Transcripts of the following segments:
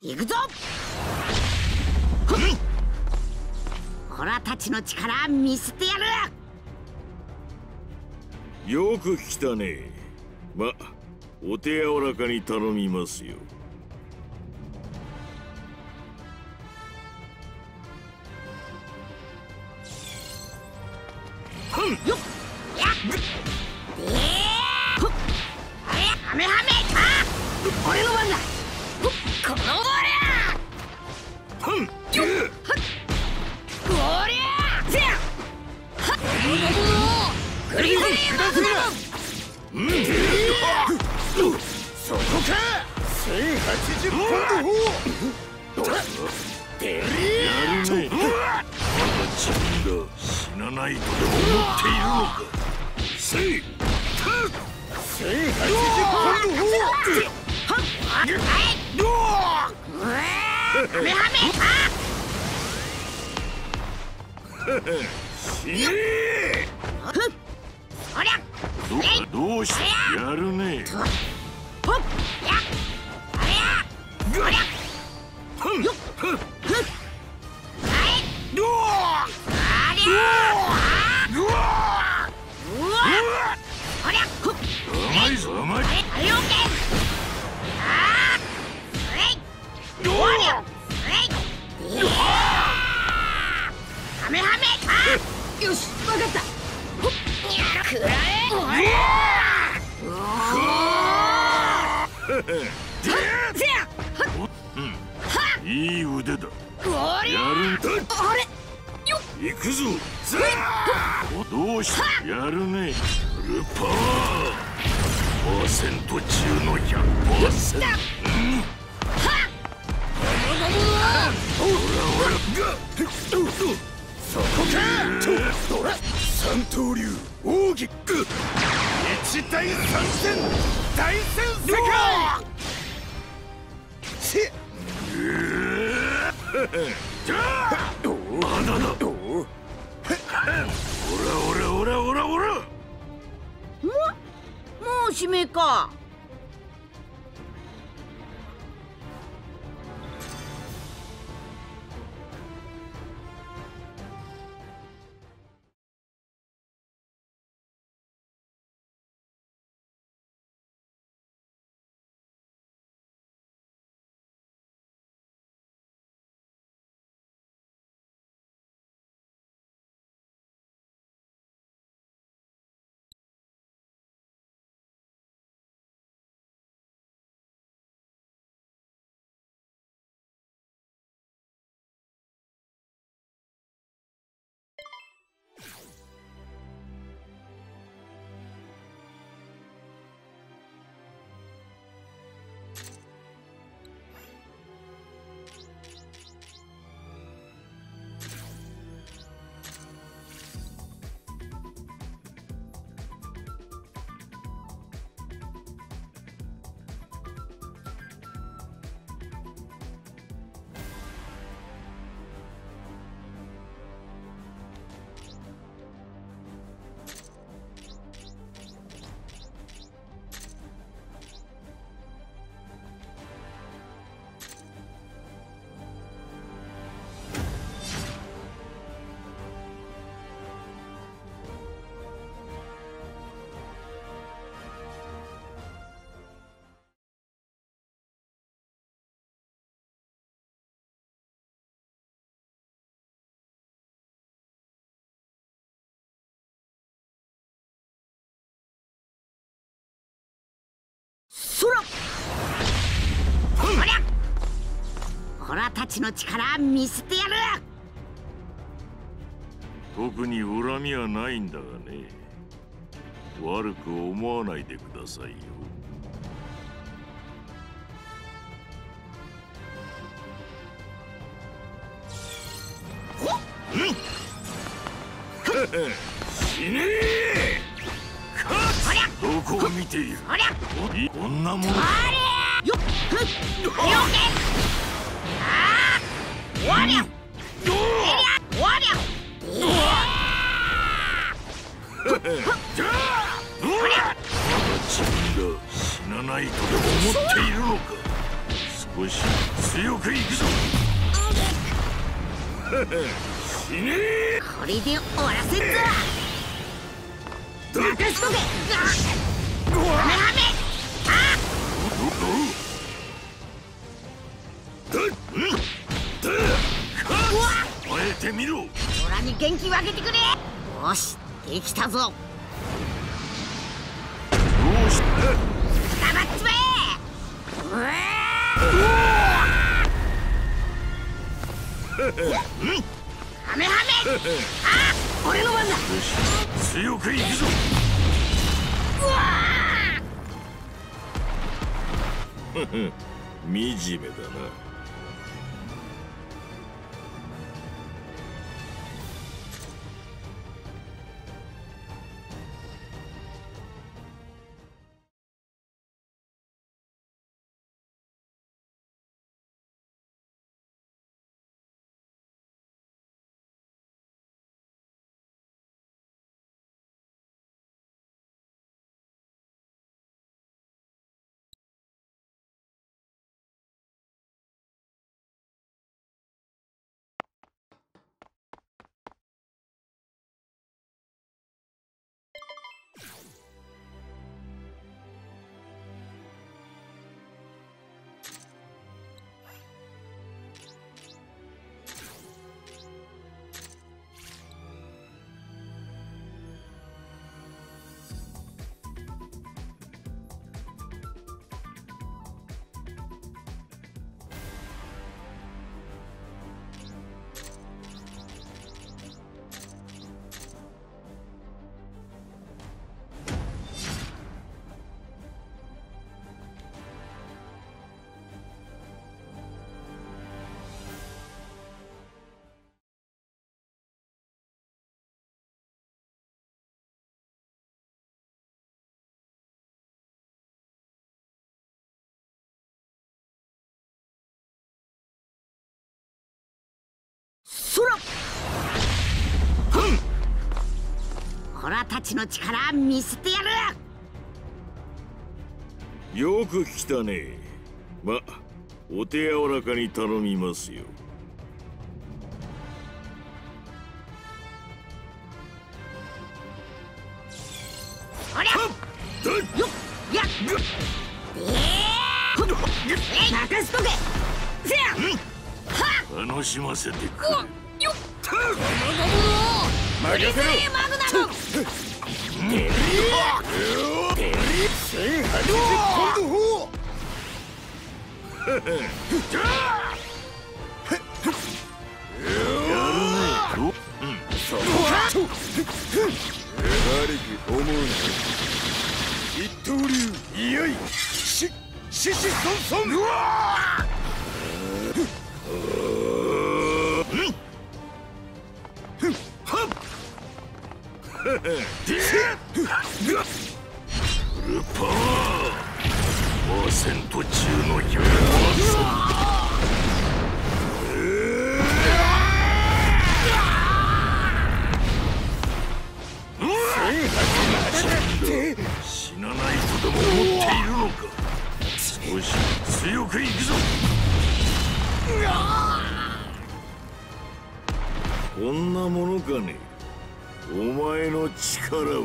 行くぞ。オラたちの力見せてやる。 よく来たね。ま、お手柔らかに頼みますよ。 よっやっハメハメ俺の番だ。このボールよっこりゃせやグリグリそこか1080ポンドデリーやるね。まだ自分が死なないとでも思っているのか。せい 1080ポンドハメハメ死ねそりゃどうしてやるね。 ほっやありゃそりゃよっはいどうありゃそりゃほっ甘いぞ甘い。 あれオッケーあーどうりゃハメハメよしわかったほっくらえいい腕だ。やるんだ。 あれよっ行くぞ。どうしてやるね。フルパワー%中の 100%。 そこか三刀流奥義一大三戦大戦世界まだだ。おらもう指名か。そらオラたちの力見せてやる。 特に恨みはないんだがね。悪く思わないでくださいよ。死ねえ。どこを見ている。こんなもの。 よっわりゃわりゃ自分が死なないとでも思っているのか。そ少し強くいくぞ。死ねえ。 これで終わらせんぞ。任しとけ。ハメハメ。 耐えてみろ。 オラに元気をあげてくれ。よし、できたぞ。 どうしたまっちまえ。ハメハメ。俺の番だ。 よし、強くいくぞ。惨めだな。 そら。オラたちの力見せてやる。 よく来たね。ま、お手柔らかに頼みますよ。 おりゃ。よっやっ。任しとけ。せや。 楽しませてくれ。 よっ。任せろ。マグナム。 一刀流いやいしししそんそん。 フルパワー%中の弱さ。死なないとでも思っているのか。少し強くいくぞ。こんなものかね、お前の力は。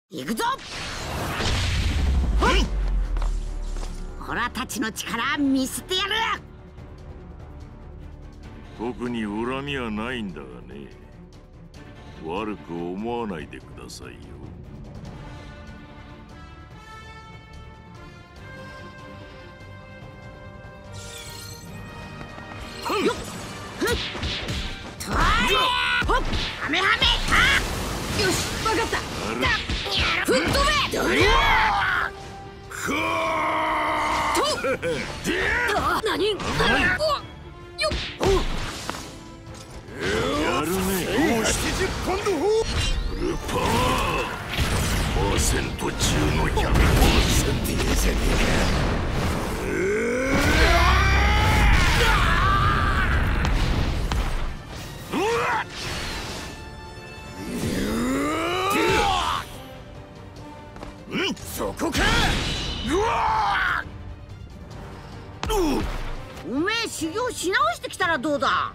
行くぞ。オラたちの力見せてやる。 特に恨みはないんだがね。悪く思わないでくださいよ。 よっとはめはめ。よし、分かった。吹っ飛べ。何？よっ。 やるね。 80ポンド砲フルパワー%中の 100%。 いいじゃねそこか。 おめえ修行し直してきたらどうだ。